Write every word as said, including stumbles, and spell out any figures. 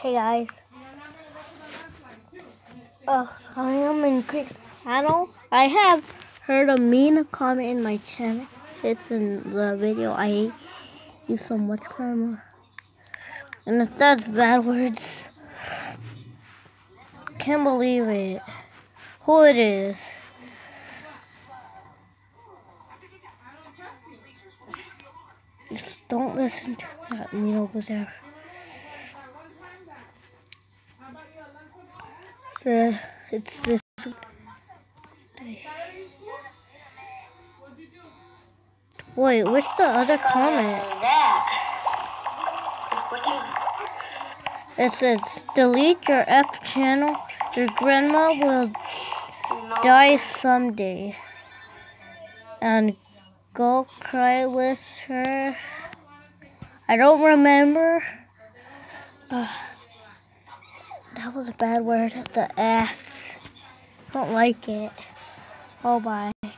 Hey guys, uh, I am in Quick's channel. I have heard a mean comment in my channel. It's in the video. I hate you so much, Grandma. And it says bad words. Can't believe it. Who it is? Just don't listen to that mean over there. The, it's this. Wait, what's the other comment? It says, delete your F channel. Your grandma will die someday. And go cry with her. I don't remember. Uh, that was a bad word. The F. Don't like it. Oh, bye.